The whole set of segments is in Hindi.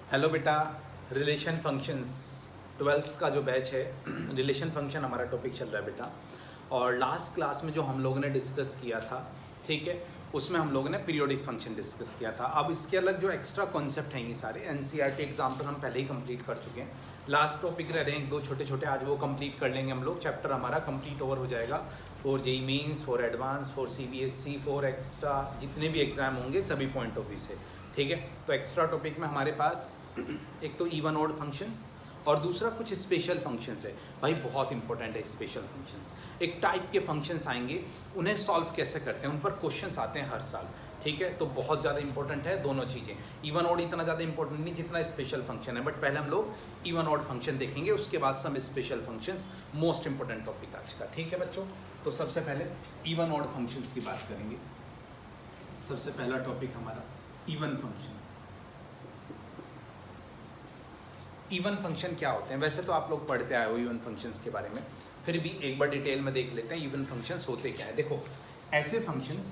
हेलो बेटा, रिलेशन फंक्शंस 12th का जो बैच है रिलेशन फंक्शन हमारा टॉपिक चल रहा है बेटा। और लास्ट क्लास में जो हम लोगों ने डिस्कस किया था, ठीक है, उसमें हम लोगों ने पीरियोडिक फंक्शन डिस्कस किया था। अब इसके अलग जो एक्स्ट्रा कॉन्सेप्ट हैं ये सारे एनसीईआरटी एग्जाम्पल हम पहले ही कंप्लीट कर चुके हैं। लास्ट टॉपिक रह रहे हैं एक दो छोटे छोटे, आज वो कंप्लीट कर लेंगे हम लोग। चैप्टर हमारा कंप्लीट ओवर हो जाएगा for JEE mains, for advance, for CBSE, for extra जितने भी एग्जाम होंगे सभी पॉइंट ऑफ व्यू से, ठीक है। तो एक्स्ट्रा टॉपिक में हमारे पास एक तो इवन ऑड फंक्शंस और दूसरा कुछ स्पेशल फंक्शंस है। भाई बहुत इंपॉर्टेंट है स्पेशल फंक्शंस। एक टाइप के फंक्शंस आएंगे, उन्हें सॉल्व कैसे करते हैं, उन पर क्वेश्चंस आते हैं हर साल, ठीक है। तो बहुत ज़्यादा इंपॉर्टेंट है दोनों चीज़ें। इवन ऑड इतना ज़्यादा इंपॉर्टेंट नहीं जितना स्पेशल फंक्शन है, बट पहले हम लोग इवन ऑड फंक्शन देखेंगे, उसके बाद सब special functions. Most important topic आज का, ठीक है बच्चों। तो सबसे पहले इवन ऑड फंक्शंस की बात करेंगे। सबसे पहला टॉपिक हमारा इवन फंक्शन। इवन फंक्शन क्या होते हैं? वैसे तो आप लोग पढ़ते आए हो इवन फंक्शंस के बारे में, फिर भी एक बार डिटेल में देख लेते हैं इवन फंक्शंस होते क्या है। देखो, ऐसे functions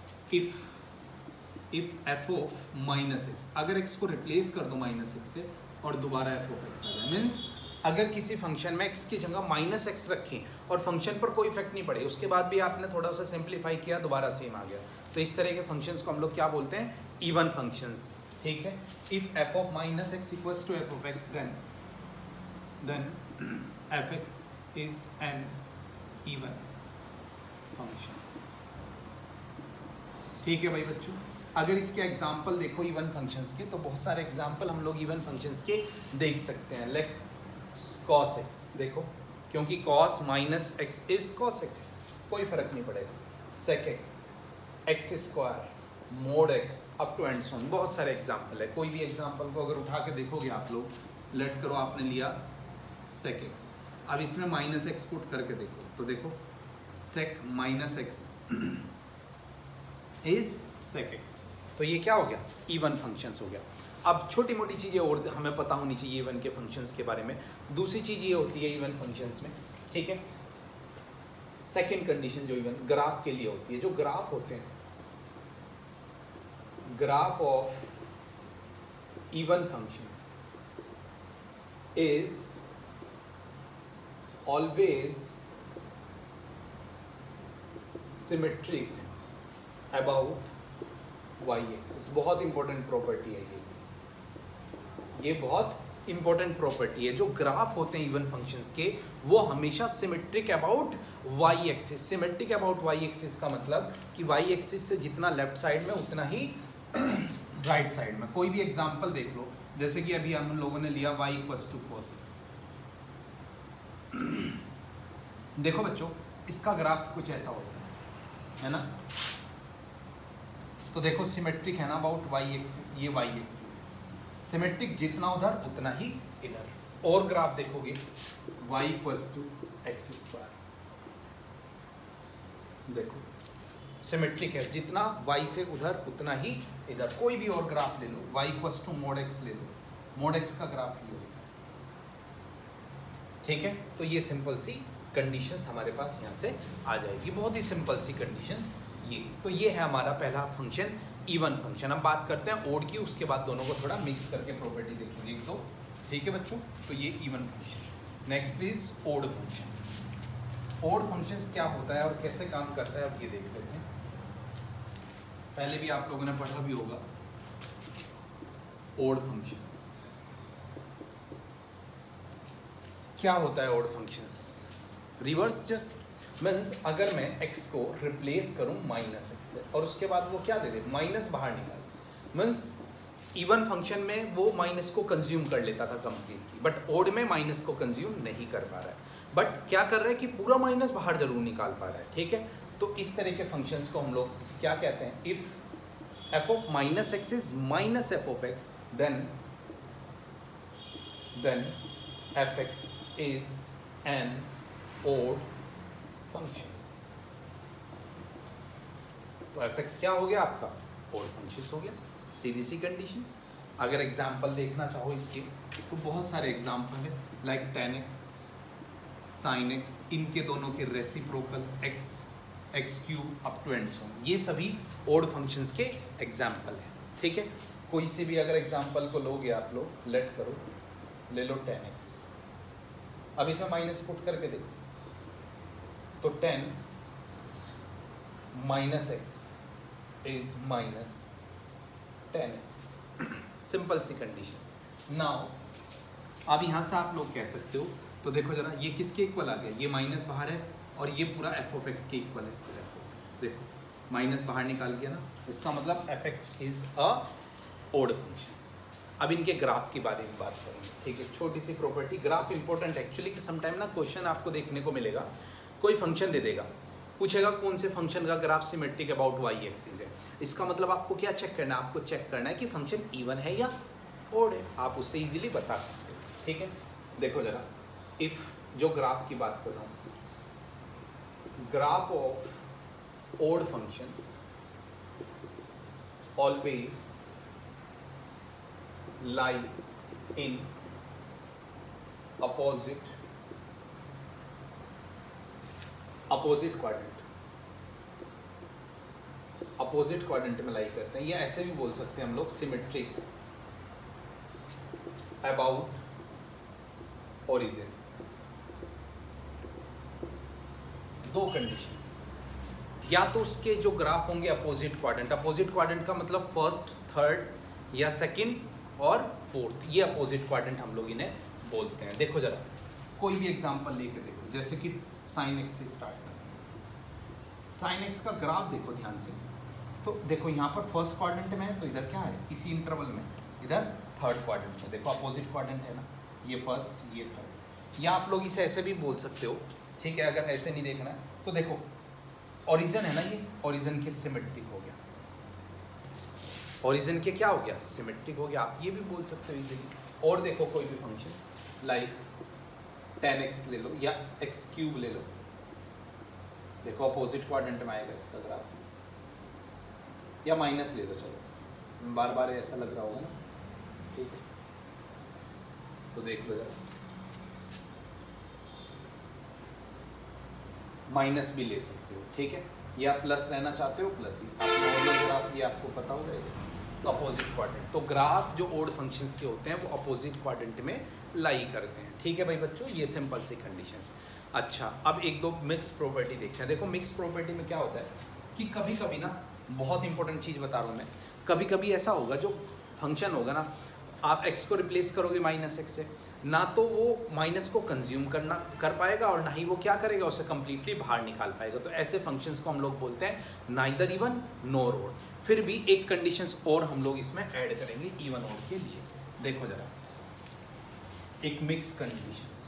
if f of minus x, अगर एक्स को रिप्लेस कर दो माइनस एक्स से और दोबारा एफ ऑफ एक्स आ जाए, मीन्स अगर किसी फंक्शन में एक्स की जगह माइनस एक्स रखें और फंक्शन पर कोई इफेक्ट नहीं पड़े, उसके बाद भी आपने थोड़ा सा सिंप्लीफाई किया, दोबारा सेम आ गया, तो इस तरह के फंक्शंस को हम लोग क्या बोलते हैं? इवन फंक्शंस, ठीक है। If f of minus x equals to f of x, then f x is an even function, ठीक है भाई बच्चों। अगर इसके एग्जाम्पल देखो इवन फंक्शंस के, तो बहुत सारे एग्जाम्पल हम लोग इवन फंक्शंस के देख सकते हैं। लाइक कॉस एक्स, देखो, क्योंकि cos minus x is cos x, कोई फर्क नहीं पड़ेगा। Sec x, x square, mod x, up to and so on. बहुत सारे एग्जाम्पल है। कोई भी एग्जाम्पल को अगर उठा के देखोगे आप लोग, लेट करो आपने लिया सेक एक्स, अब इसमें माइनस एक्स पुट करके देखो, तो देखो sec minus x is sec x, तो ये क्या हो गया? इवन फंक्शंस हो गया। अब छोटी मोटी चीज़ें और हमें पता होनी चाहिए इवन के फंक्शंस के बारे में। दूसरी चीज़ ये होती है इवन फंक्शंस में, ठीक है, सेकंड कंडीशन जो इवन ग्राफ के लिए होती है। जो ग्राफ होते हैं, graph of even function is always symmetric about Y axis. बहुत इंपॉर्टेंट प्रॉपर्टी है ये बहुत इंपॉर्टेंट प्रॉपर्टी है। जो ग्राफ होते हैं इवन फंक्शंस के, वो हमेशा symmetric about Y axis. Symmetric about Y axis का मतलब कि वाई एक्सिस से जितना लेफ्ट साइड में उतना ही राइट साइड में। कोई भी एग्जांपल देख लो, जैसे कि अभी हम लोगों ने लिया y equals to cos x। देखो बच्चों, इसका ग्राफ कुछ ऐसा होता है ना, तो देखो सिमेट्रिक है ना अबाउट वाई एक्सिस, ये वाई एक्सिस है, सिमेट्रिक जितना उधर उतना ही इधर। और ग्राफ देखोगे y equals to x square, देखो सिमेट्रिक है, जितना y से उधर उतना ही इधर। कोई भी और ग्राफ ले लो, y equals to mod x ले लो, मोड x का ग्राफ ये होता है, ठीक है। तो ये सिंपल सी कंडीशंस हमारे पास यहाँ से आ जाएगी, बहुत ही सिंपल सी कंडीशंस ये। तो ये है हमारा पहला फंक्शन इवन फंक्शन। अब बात करते हैं ओड की, उसके बाद दोनों को थोड़ा मिक्स करके प्रॉपर्टी देखेंगे एक दो, ठीक है बच्चों। तो ये even function. Next is odd function. Odd functions क्या होता है और कैसे काम करता है, अब ये देख लेते हैं। पहले भी आप लोगों ने पढ़ा भी होगा ओड फंक्शन क्या होता है। Odd functions reverse just means, अगर मैं x को रिप्लेस करूं माइनस एक्स से और उसके बाद वो क्या दे दे, माइनस बाहर निकाल, मीन्स इवन फंक्शन में वो माइनस को कंज्यूम कर लेता था कंप्लीटली, बट ओड में माइनस को कंज्यूम नहीं कर पा रहा है, बट क्या कर रहा है कि पूरा माइनस बाहर जरूर निकाल पा रहा है, ठीक है। तो इस तरह के फंक्शंस को हम लोग क्या कहते हैं? If f of minus x is minus f of x, then f x is an odd function. तो एफ एक्स क्या हो गया आपका? ओड फंक्शन हो गया। सीधी सी कंडीशंस। अगर एग्जाम्पल देखना चाहो इसके, तो बहुत सारे एग्जाम्पल है, like tan x, sin x, इनके दोनों के reciprocal x, x cube up to and so, ये सभी ओड फंक्शंस के एग्जाम्पल है, ठीक है। कोई से भी अगर एग्जांपल को लोगे आप लोग, लेट करो, ले लो 10x। अब इसमें माइनस पुट करके देखो तो 10 minus x is minus 10x। Simple सी कंडीशंस। नाउ अब यहाँ से आप लोग कह सकते हो, तो देखो जरा ये किसके इक्वल आ गया, ये माइनस बाहर है और ये पूरा एफ ऑफ एक्स के इक्वल है। तो एफ ऑफ एक्स देखो माइनस बाहर निकाल गया ना, इसका मतलब f x is a odd functions. अब इनके ग्राफ के बारे में बात करेंगे, ठीक है। छोटी सी प्रॉपर्टी, ग्राफ इंपॉर्टेंट एक्चुअली कि समटाइम ना क्वेश्चन आपको देखने को मिलेगा, कोई फंक्शन दे देगा, पूछेगा कौन से फंक्शन का graph symmetric about Y axis है। इसका मतलब आपको क्या चेक करना है, आपको चेक करना है कि फंक्शन इवन है या ओड है। आप उससे इजीली बता सकते हो, ठीक है। देखो जरा, इफ जो ग्राफ की बात कर रहा हूँ, graph of odd function always lie in opposite quadrant। Opposite quadrant में लाई करते हैं, या ऐसे भी बोल सकते हैं हम लोग सिमेट्रिक अबाउट ओरिजिन। दो कंडीशंस, या तो उसके जो ग्राफ होंगे अपोजिट क्वाड्रेंट का मतलब फर्स्ट, थर्ड या सेकंड और फोर्थ, ये अपोजिट क्वाड्रेंट हम लोग इन्हें बोलते हैं। देखो जरा कोई भी एग्जांपल लेके देखो, जैसे कि साइन एक्स से स्टार्ट करते हैं। साइन एक्स का ग्राफ देखो ध्यान से, तो देखो यहाँ पर फर्स्ट क्वाड्रेंट में है, तो इधर क्या है, इसी इंटरवल में इधर थर्ड क्वाड्रेंट में। देखो अपोजिट क्वाड्रेंट है ना, ये फर्स्ट ये थर्ड। या आप लोग इसे ऐसे भी बोल सकते हो, ठीक है। अगर ऐसे नहीं देखना है तो देखो ओरिजिन है ना, ये ओरिजिन के सिमेट्रिक हो गया, ओरिजिन के क्या हो गया, सिमेट्रिक हो गया। आप ये भी बोल सकते हो इजीली। और देखो कोई भी फंक्शंस लाइक 10x ले लो या x³ ले लो, देखो अपोजिट क्वाड्रेंट में आएगा इसका ग्राफ, या माइनस ले लो, चलो बार बार ऐसा लग रहा होगा ना, ठीक है। तो देख लो जरा, माइनस भी ले सकते हो, ठीक है, या प्लस रहना चाहते हो प्लस ही। आप नॉर्मल ग्राफ ये आपको पता होगा, तो अपोजिट क्वाड्रेंट। तो ग्राफ जो ओड फंक्शंस के होते हैं वो अपोजिट क्वाड्रेंट में लाई करते हैं, ठीक है भाई बच्चों। ये सिंपल सी कंडीशंस। अच्छा, अब एक दो मिक्स प्रॉपर्टी देखते हैं। देखो मिक्स प्रॉपर्टी में क्या होता है कि कभी कभी ना, बहुत इंपॉर्टेंट चीज़ बता रहा हूँ मैं, कभी कभी ऐसा होगा जो फंक्शन होगा ना, आप x को रिप्लेस करोगे माइनस एक्स से, ना तो वो माइनस को कंज्यूम कर पाएगा और ना ही वो क्या करेगा, उसे कंप्लीटली बाहर निकाल पाएगा। तो ऐसे फंक्शंस को हम लोग बोलते हैं नाइदर इवन नॉर ओड। फिर भी एक कंडीशंस और हम लोग इसमें ऐड करेंगे इवन ओड के लिए। देखो जरा, एक मिक्स कंडीशंस,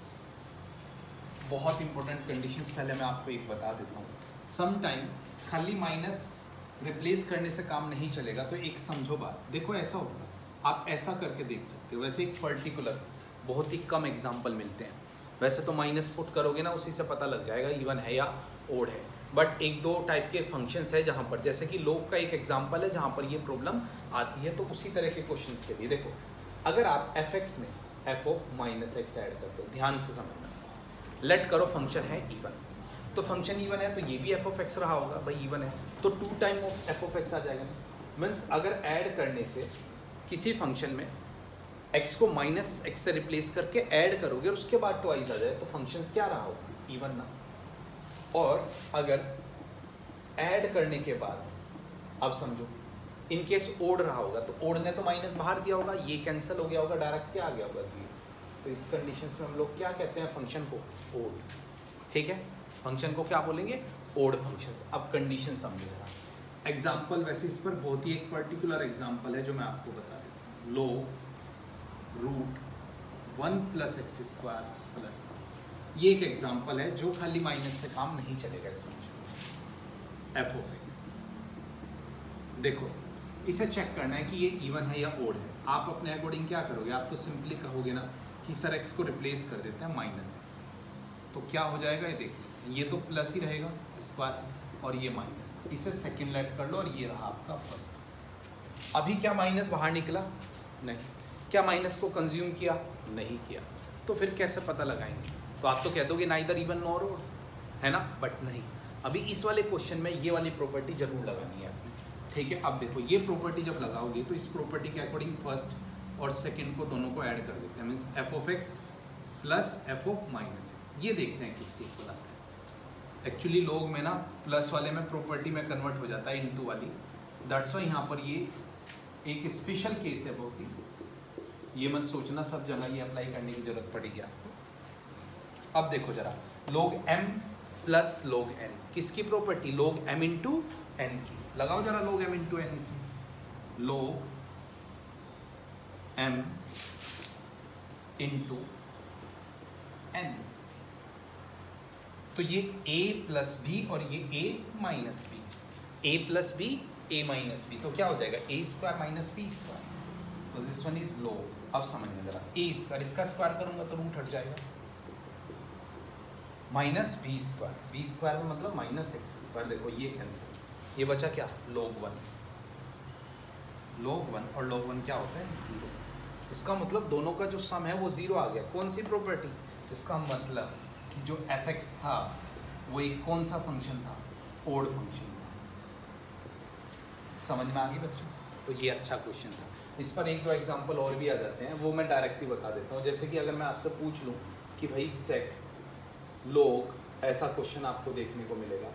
बहुत इंपॉर्टेंट कंडीशंस पहले मैं आपको एक बता देता हूँ। सम टाइम खाली माइनस रिप्लेस करने से काम नहीं चलेगा, तो एक समझो बात। देखो ऐसा होगा, आप ऐसा करके देख सकते हो। वैसे एक पर्टिकुलर बहुत ही कम एग्जाम्पल मिलते हैं, वैसे तो माइनस पुट करोगे ना, उसी से पता लग जाएगा इवन है या ओड है। बट एक दो टाइप के फंक्शंस है जहाँ पर, जैसे कि लोग का एक एग्जाम्पल है जहाँ पर ये प्रॉब्लम आती है। तो उसी तरह के क्वेश्चंस के लिए देखो, अगर आप एफ एक्स में f of minus x add कर दो, ध्यान से समझना, लेट करो फंक्शन है इवन, तो फंक्शन इवन है तो ये भी एफ ऑफ एक्स रहा होगा, भाई इवन है तो 2 time of f of x आ जाएगा। मीन्स अगर ऐड करने से किसी फंक्शन में x को माइनस एक्स से रिप्लेस करके ऐड करोगे और उसके बाद ट्वाइस आ जाए, तो फंक्शंस क्या रहा होगा, इवन ना। और अगर ऐड करने के बाद, अब समझो इन केस ओड रहा होगा, तो ओड ने तो माइनस बाहर दिया होगा, ये कैंसिल हो गया होगा, डायरेक्ट क्या आ गया होगा, 0। तो इस कंडीशंस में हम लोग क्या कहते हैं, फंक्शन को ओड, ठीक है। फंक्शन को क्या बोलेंगे, ओड फंक्शंस। अब कंडीशन समझिएगा। एग्जाम्पल, वैसे इस पर बहुत ही एक पर्टिकुलर एग्जाम्पल है जो मैं आपको बता देता हूँ। लो रूट 1 + x² + x, ये एक एग्जाम्पल है जो खाली माइनस से काम नहीं चलेगा इस फंक्शन में। एफ ऑफ एक्स, देखो इसे चेक करना है कि ये इवन है या ओड है। आप अपने अकॉर्डिंग क्या करोगे, आप तो सिंपली कहोगे ना कि सर एक्स को रिप्लेस कर देते हैं माइनस एक्स, तो क्या हो जाएगा ये देख लेते हैं। ये तो प्लस ही रहेगा स्क्वायर और ये माइनस, इसे सेकंड लेट कर लो और ये रहा आपका फर्स्ट। अभी क्या माइनस बाहर निकला, नहीं। क्या माइनस को कंज्यूम किया, नहीं किया। तो फिर कैसे पता लगाएंगे, तो आप तो कह दोगे नाइदर इवन नॉर ओड, है ना, बट नहीं। अभी इस वाले क्वेश्चन में ये वाली प्रॉपर्टी जरूर लगानी है आपने। ठीक है, अब देखो ये प्रॉपर्टी जब लगाओगे तो इस प्रॉपर्टी के अकॉर्डिंग फर्स्ट और सेकंड को दोनों को ऐड कर देते हैं, means f of x plus f of minus x. ये देखते हैं किसके इक्वल आता है। एक्चुअली लोग में ना प्लस वाले में प्रॉपर्टी में कन्वर्ट हो जाता है इनटू वाली, दैट्स वाई यहाँ पर ये एक स्पेशल केस है बहुत ही। ये मत सोचना सब जगह ये अप्लाई करने की जरूरत पड़ेगी आपको। अब देखो जरा, log m plus log n किसकी property, log m into n की। लगाओ जरा log m इंटू n इसमें, log m इंटू n। तो ये a प्लस बी और ये a minus b, a plus b a minus b, तो क्या हो जाएगा a square minus b square. तो दिस वन इज log, अब समझना जरा, a स्क्वायर इसका स्क्वायर करूंगा तो रूट हट जाएगा, minus b square, b square में मतलब माइनस एक्स स्क्वायर। देखो ये कैंसिल, ये बचा क्या, log 1, log 1 और log 1 क्या होता है, 0। इसका मतलब दोनों का जो सम है वो 0 आ गया। कौन सी प्रॉपर्टी, इसका मतलब कि जो f(x) था वो एक कौन सा फंक्शन था, ओड फंक्शन था। समझ में आ गई बच्चों, तो ये अच्छा क्वेश्चन था। इस पर एक दो एग्जांपल और भी आ जाते हैं, वो मैं डायरेक्टली बता देता हूँ। जैसे कि अगर मैं आपसे पूछ लूँ कि भाई सेक log, ऐसा क्वेश्चन आपको देखने को मिलेगा,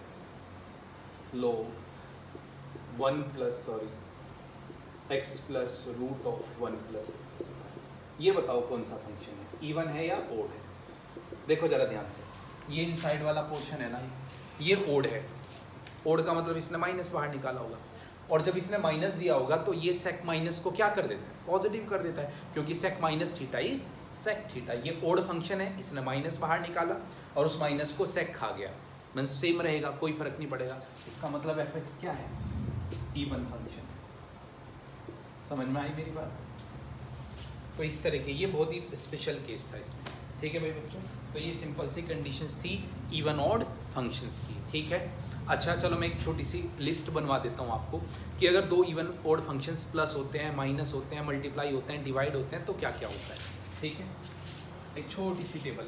log 1 plus x plus root of 1 plus x square, ये बताओ कौन सा फंक्शन है, इवन है या ओड है। देखो जरा ध्यान से, ये इनसाइड वाला पोर्शन है ना, ये ओड है। ओड का मतलब इसने माइनस बाहर निकाला होगा, और जब इसने माइनस दिया होगा तो ये सेक माइनस को क्या कर देता है, पॉजिटिव कर देता है, क्योंकि sec minus theta is sec theta. ये ओड फंक्शन है, इसने माइनस बाहर निकाला और उस माइनस को सेक खा गया, मीन्स सेम रहेगा, कोई फर्क नहीं पड़ेगा। इसका मतलब एफ एक्स क्या है, इवन फंक्शन है। समझ में आई मेरी बात। तो इस तरह के ये बहुत ही स्पेशल केस था इसमें, ठीक है भाई बच्चों। तो ये सिंपल सी कंडीशंस थी इवन ऑड फंक्शंस की, ठीक है। अच्छा चलो मैं एक छोटी सी लिस्ट बनवा देता हूँ आपको कि अगर दो इवन ऑड फंक्शंस प्लस होते हैं, माइनस होते हैं, मल्टीप्लाई होते हैं, डिवाइड होते हैं, तो क्या क्या होता है, ठीक है। एक छोटी सी टेबल।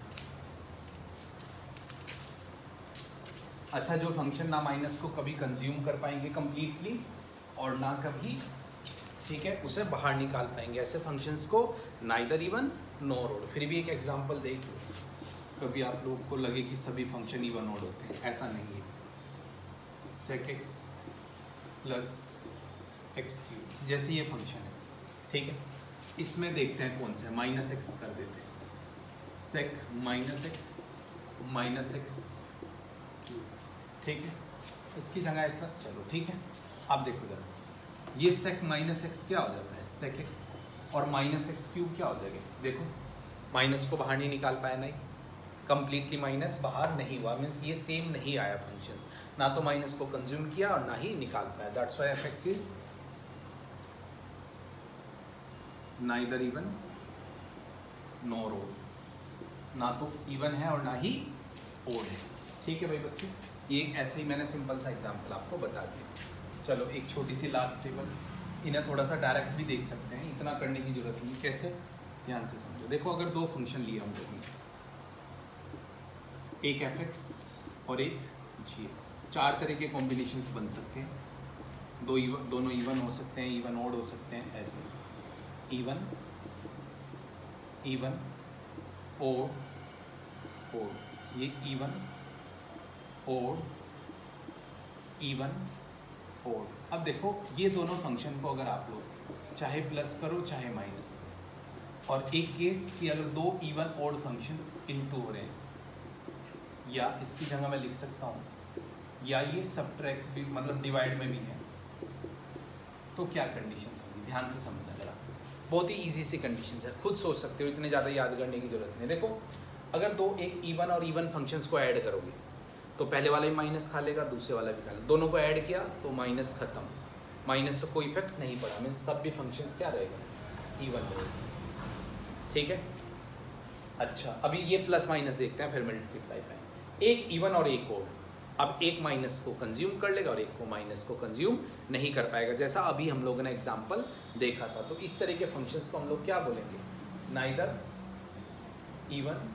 अच्छा, जो फंक्शन ना माइनस को कभी कंज्यूम कर पाएंगे कंप्लीटली और ना कभी, ठीक है, उसे बाहर निकाल पाएंगे, ऐसे फंक्शंस को नाइदर इवन नॉर ऑड। फिर भी एक एग्जांपल देख लो, कभी आप लोग को लगे कि सभी फंक्शन इवन ऑड होते हैं, ऐसा नहीं है। Sec x plus x cube जैसे ये फंक्शन है, ठीक है, इसमें देखते हैं कौन से, माइनस एक्स कर देते हैं, सेक माइनस एक्स क्यूब, ठीक है, इसकी जगह ऐसा, चलो ठीक है। अब देखो जरा, ये सेक माइनस एक्स क्या हो जाता है, सेक एक्स, और माइनस एक्स क्यूब क्या हो जाएगा, देखो माइनस को बाहर नहीं निकाल पाया, नहीं कंप्लीटली माइनस बाहर नहीं हुआ, मीन्स ये सेम नहीं आया फंक्शंस, ना तो माइनस को कंज्यूम किया और ना ही निकाल पाया। That's why f x is neither even nor odd, ना तो इवन है और ना ही ओड है, ठीक है भाई बच्चों। ये एक ऐसे ही मैंने सिंपल सा एग्जांपल आपको बता दिया। चलो एक छोटी सी लास्ट टेबल, इन्हें थोड़ा सा डायरेक्ट भी देख सकते हैं, इतना करने की जरूरत नहीं। कैसे, ध्यान से समझो। देखो अगर दो फंक्शन लिए हम लोगों ने, एक एफ एक्स और एक जी एक्स, चार तरह के कॉम्बिनेशंस बन सकते हैं, दोनों इवन हो सकते हैं, इवन ओड हो सकते हैं, ऐसे इवन ओड, ये इवन ओड, इवन ओड। अब देखो ये दोनों फंक्शन को अगर आप लोग चाहे प्लस करो चाहे माइनस करो, और एक केस कि अगर दो इवन ओड फंक्शंस इनटू हो रहे हैं, या इसकी जगह मैं लिख सकता हूँ, या ये सब्ट्रैक्ट भी मतलब डिवाइड में भी है, तो क्या कंडीशंस होगी, ध्यान से समझना जरा। बहुत ही इजी सी कंडीशंस है, खुद सोच सकते हो, इतने ज़्यादा याद करने की जरूरत नहीं। देखो अगर दो एक इवन और इवन फंक्शंस को ऐड करोगे तो पहले वाला भी माइनस खा लेगा, दूसरे वाला भी खा लेगा, दोनों को ऐड किया तो माइनस खत्म, माइनस से कोई इफेक्ट नहीं पड़ा, मीन्स तब भी फंक्शंस क्या रहेगा, इवन रहेगा, ठीक है। अच्छा अभी ये प्लस माइनस देखते हैं, फिर मल्टीप्लाई पाएंगे। एक इवन और एक ओड, अब एक माइनस को कंज्यूम कर लेगा और एक को माइनस को कंज्यूम नहीं कर पाएगा, जैसा अभी हम लोगों ने एग्जांपल देखा था। तो इस तरह के फंक्शंस को हम लोग क्या बोलेंगे, नाइदर इवन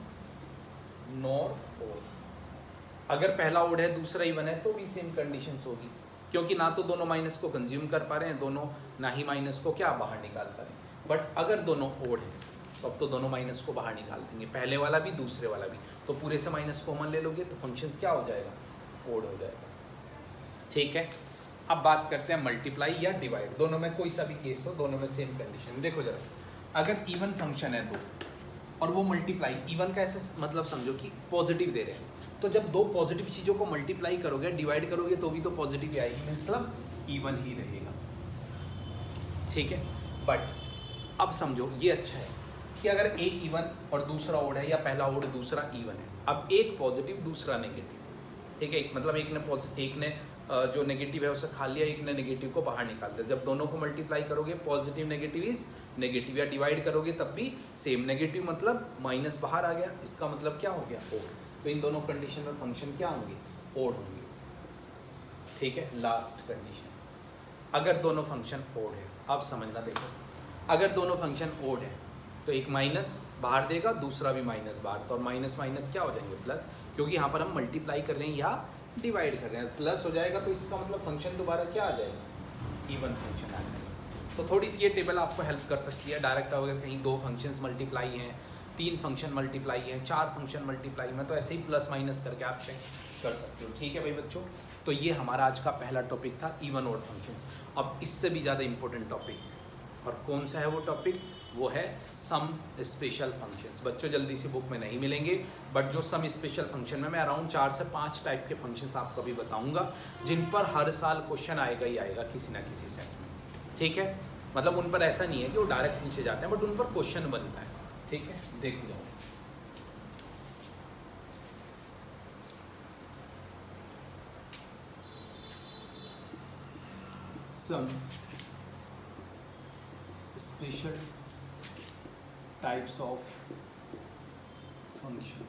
नॉर ओड। अगर पहला ओड है दूसरा इवन है तो भी सेम कंडीशंस होगी, क्योंकि ना तो दोनों माइनस को कंज्यूम कर पा रहे हैं दोनों, ना ही माइनस को क्या बाहर निकाल पा रहे हैं। बट अगर दोनों ओड हैं तो अब तो दोनों माइनस को बाहर निकाल देंगे, पहले वाला भी दूसरे वाला भी, तो पूरे से माइनस कॉमन ले लोगे तो फंक्शंस क्या हो जाएगा, ओड हो जाएगा। ठीक है, अब बात करते हैं मल्टीप्लाई या डिवाइड, दोनों में कोई सा भी केस हो, दोनों में सेम कंडीशन। देखो जरा, अगर इवन फंक्शन है दो और वो मल्टीप्लाई, इवन का ऐसे मतलब समझो कि पॉजिटिव दे रहे हैं, तो जब दो पॉजिटिव चीज़ों को मल्टीप्लाई करोगे, डिवाइड करोगे तो भी तो पॉजिटिव ही आएगी, मतलब इवन ही रहेगा। ठीक है, बट अब समझो ये अच्छा है कि अगर एक इवन और दूसरा ओड है, या पहला ओड दूसरा इवन है, अब एक पॉजिटिव दूसरा नेगेटिव, ठीक है, एक मतलब एक ने जो नेगेटिव है उसे खा लिया, एक ने नेगेटिव को बाहर निकाल दिया। जब दोनों को मल्टीप्लाई करोगे पॉजिटिव नेगेटिव इज नेगेटिव, या डिवाइड करोगे तब भी सेम, नेगेटिव मतलब माइनस बाहर आ गया, इसका मतलब क्या हो गया, ओड। तो इन दोनों कंडीशन में फंक्शन क्या होंगे, ओड होंगे। ठीक है, लास्ट कंडीशन, अगर दोनों फंक्शन ओड है, अब समझना देखो, अगर दोनों फंक्शन ओड है तो एक माइनस बाहर देगा, दूसरा भी माइनस बाहर, तो और माइनस माइनस क्या हो जाएंगे, प्लस, क्योंकि यहाँ पर हम मल्टीप्लाई कर रहे हैं या डिवाइड कर रहे हैं, प्लस हो जाएगा, तो इसका मतलब फंक्शन दोबारा क्या आ जाएगा, इवन फंक्शन आ जाएगा। तो थोड़ी सी ये टेबल आपको हेल्प कर सकती है। डायरेक्ट अगर कहीं दो फंक्शंस मल्टीप्लाई हैं, तीन फंक्शन मल्टीप्लाई हैं, चार फंक्शन मल्टीप्लाई में, तो ऐसे ही प्लस माइनस करके आप चेक कर सकते हो। ठीक है भाई बच्चों, तो ये हमारा आज का पहला टॉपिक था, इवन ऑड फंक्शंस। अब इससे भी ज़्यादा इंपॉर्टेंट टॉपिक, और कौन सा है वो टॉपिक, वो है सम स्पेशल फंक्शंस। बच्चों जल्दी से बुक में नहीं मिलेंगे, बट जो सम स्पेशल फंक्शन में मैं अराउंड 4 से 5 टाइप के फंक्शंस आपको भी बताऊंगा, जिन पर हर साल क्वेश्चन आएगा ही आएगा किसी ना किसी सेट में। ठीक है, मतलब उन पर ऐसा नहीं है कि वो डायरेक्ट पूछे जाते हैं, बट उन पर क्वेश्चन बनता है। ठीक है, देख जाओ। Some special types of function,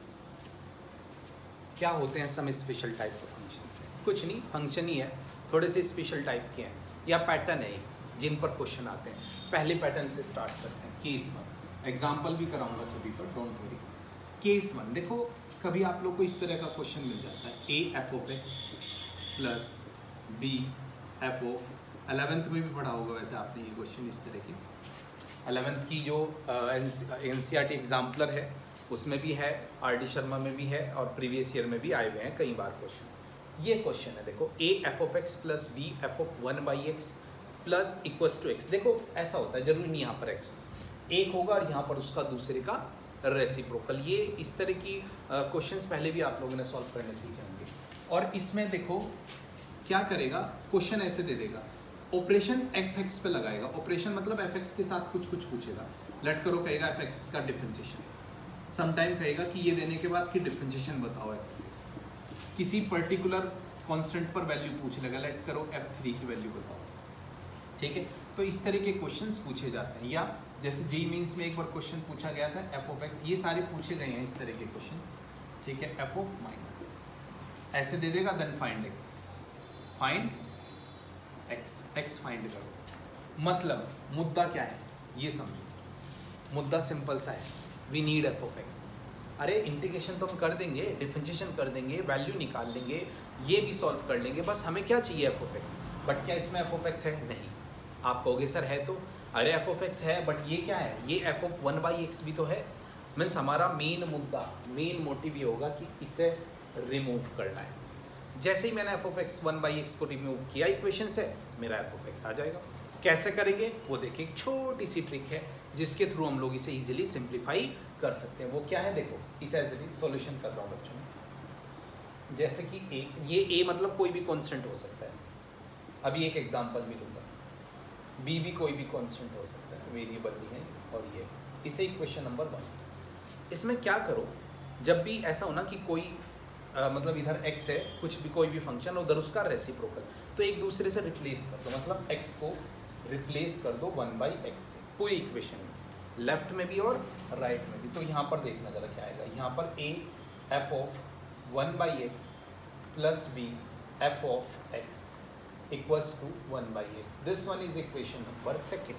क्या होते हैं some special type of functions में? कुछ नहीं, फंक्शन ही है, थोड़े से स्पेशल टाइप के हैं, या पैटर्न है जिन पर क्वेश्चन आते हैं। पहले पैटर्न से स्टार्ट करते हैं, केस 1, एग्जाम्पल भी कराऊंगा सभी पर, डोंट वरी। केस 1 देखो, कभी आप लोग को इस तरह का क्वेश्चन मिल जाता है, a f of x plus b f of, 11th में भी पढ़ा होगा वैसे आपने ये क्वेश्चन इस तरह की। 11th की जो NCERT एग्जाम्पलर है उसमें भी है, RD शर्मा में भी है, और प्रीवियस ईयर में भी आए हुए हैं कई बार क्वेश्चन। ये क्वेश्चन है देखो, a f of x plus b f of 1/x plus equals to x. देखो ऐसा होता है, जरूरी नहीं यहाँ पर एक्स एक होगा और यहाँ पर उसका दूसरे का रेसिप्रोकल। ये इस तरह की क्वेश्चंस पहले भी आप लोगों ने सॉल्व करने सीखे होंगे। और इसमें देखो क्या करेगा, क्वेश्चन ऐसे दे देगा, ऑपरेशन एफ एक्स पे लगाएगा, ऑपरेशन मतलब एफ एक्स के साथ कुछ कुछ पूछेगा, लेट करो कहेगा एफ एक्स का डिफरेंशिएशन, समटाइम कहेगा कि ये देने के बाद कि डिफरेंशिएशन बताओ एफ एक्स, किसी पर्टिकुलर कांस्टेंट पर वैल्यू पूछ लेगा, लेट करो f3 की वैल्यू बताओ। ठीक है, तो इस तरह के क्वेश्चंस पूछे जाते हैं। या जैसे जेईई मेंस में एक बार क्वेश्चन पूछा गया था एफ ऑफ एक्स, ये सारे पूछे गए हैं इस तरह के क्वेश्चंस। ठीक है, एफ ऑफ माइनस एक्स ऐसे दे देगा, then find x, find x find करो। मतलब मुद्दा क्या है ये समझो, मुद्दा सिंपल सा है, we need f of x. अरे इंटीग्रेशन तो हम कर देंगे, डिफरेंशिएशन कर देंगे, वैल्यू निकाल लेंगे, ये भी सॉल्व कर लेंगे, बस हमें क्या चाहिए एफ ऑफ एक्स। बट क्या इसमें एफ ऑफ एक्स है? नहीं। आप कहोगे सर है तो, अरे एफ ऑफ एक्स है, बट ये क्या है, ये एफ ऑफ 1/x भी तो है। मीन्स हमारा मेन मुद्दा, मेन मोटिव ये होगा कि इसे रिमूव करना है। जैसे ही मैंने एफ ऑफ एक्स 1/x को रिमूव किया इक्वेशन से, मेरा एफ ऑफ एक्स आ जाएगा। कैसे करेंगे वो देखिए, एक छोटी सी ट्रिक है जिसके थ्रू हम लोग इसे इजीली सिंप्लीफाई कर सकते हैं। वो क्या है देखो, इसे एज इट इज सॉल्यूशन कर रहा हूँ बच्चों में। जैसे कि ए, ये ए मतलब कोई भी कांस्टेंट हो सकता है, अभी एक एग्जांपल भी लूँगा, बी भी कोई भी कांस्टेंट हो सकता है, वेरिएबल भी है, और ये एक्स, इसे इक्वेशन नंबर 1। इसमें क्या करो, जब भी ऐसा हो ना कि कोई मतलब इधर x है, कुछ भी कोई भी फंक्शन, उधर उसका रेसिप्रोकल, तो एक दूसरे से रिप्लेस कर दो, मतलब x को रिप्लेस कर दो 1/x से पूरी इक्वेशन में, लेफ्ट में भी और राइट में भी। तो यहाँ पर देखना जरा क्या आएगा, यहाँ पर a f of 1/x plus b f of x equals to 1/x। This one is equation number 2।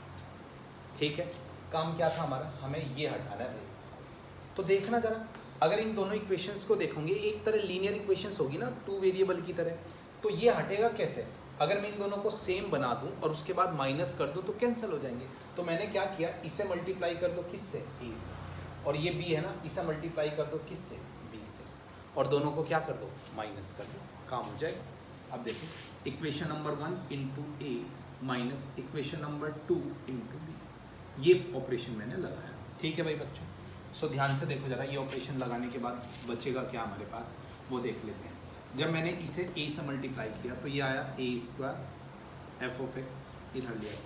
ठीक है, काम क्या था हमारा, हमें ये हटाना है भाई। तो देखना जरा, अगर इन दोनों इक्वेशंस को देखोगे, एक तरह लीनियर इक्वेशंस होगी ना, 2 वेरिएबल की तरह, तो ये हटेगा कैसे? अगर मैं इन दोनों को सेम बना दूं और उसके बाद माइनस कर दूं तो कैंसिल हो जाएंगे। तो मैंने क्या किया, इसे मल्टीप्लाई कर दो किससे? ए से, और ये बी है ना, इसे मल्टीप्लाई कर दो किससे? बी से, और दोनों को क्या कर दो? माइनस कर दो, काम हो जाएगा। अब देखो, equation number 1 into a minus equation number 2 into b, ये ऑपरेशन मैंने लगाया। ठीक है भाई बच्चों, सो ध्यान से देखो जरा, ये ऑपरेशन लगाने के बाद बचेगा क्या हमारे पास, वो देख लेते हैं। जब मैंने इसे a से मल्टीप्लाई किया तो ये आया a square f of x, इधर लिया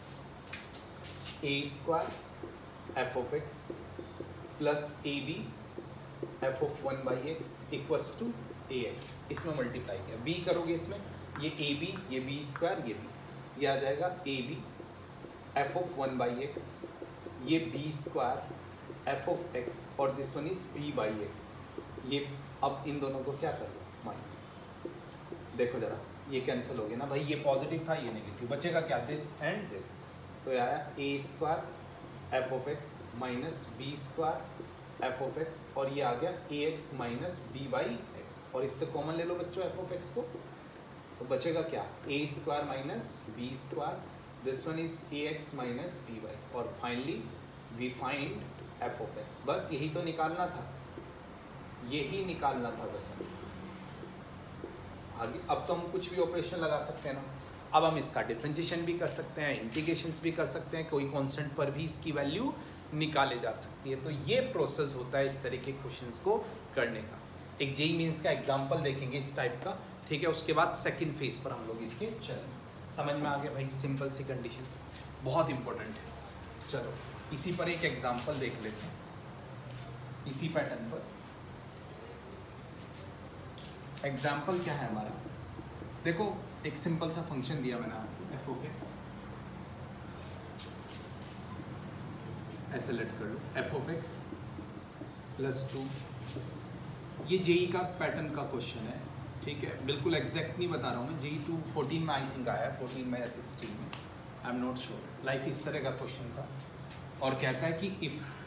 a square f of x plus a b f of 1 by x equals to a x, इसमें मल्टीप्लाई किया। b करोगे इसमें, ये ए बी, ये बी स्क्वायर, ये आ जाएगा a b f of 1 by x, ये b square f of x, और this one is b by x. ये अब इन दोनों को क्या कर दो? माइनस। देखो जरा, ये कैंसिल हो गया ना भाई, ये पॉजिटिव था ये नेगेटिव, बचेगा क्या? This and this. तो ये आया a square f of x minus b square f of x, और ये आ गया a x minus b by x, और इससे कॉमन ले लो बच्चों एफ ऑफ एक्स को, तो बचेगा क्या? A square minus b square, this one is a x minus b by, और finally we find f of x. बस यही तो निकालना था, यही निकालना था बस हमें। आगे अब तो हम कुछ भी ऑपरेशन लगा सकते हैं ना, अब हम इसका डिफरेंशिएशन भी कर सकते हैं, इंटीग्रेशंस भी कर सकते हैं, कोई कांस्टेंट पर भी इसकी वैल्यू निकाले जा सकती है। तो ये प्रोसेस होता है इस तरह के क्वेश्चंस को करने का। एक जेईई मेंस का एग्जांपल देखेंगे इस टाइप का, ठीक है, उसके बाद सेकंड फेज पर हम लोग इसके चलेंगे। समझ में आ गया भाई? सिंपल सी कंडीशंस बहुत इंपॉर्टेंट है। चलो इसी पर एक एग्जांपल देख लेते हैं, इसी पैटर्न पर। एग्जाम्पल क्या है हमारा? देखो एक सिंपल सा फंक्शन दिया मैंने आपको एफ ऑफ एक्स, ऐसे लेट कर लो एफ ऑफ एक्स प्लस 2। ये जेईई का पैटर्न का क्वेश्चन है, ठीक है, बिल्कुल एग्जैक्ट नहीं बता रहा हूँ मैं, जेईई 2014 में आई थिंक आया है, 14 में या 16 में, I am not sure. Like इस तरह का क्वेश्चन था, और कहता है कि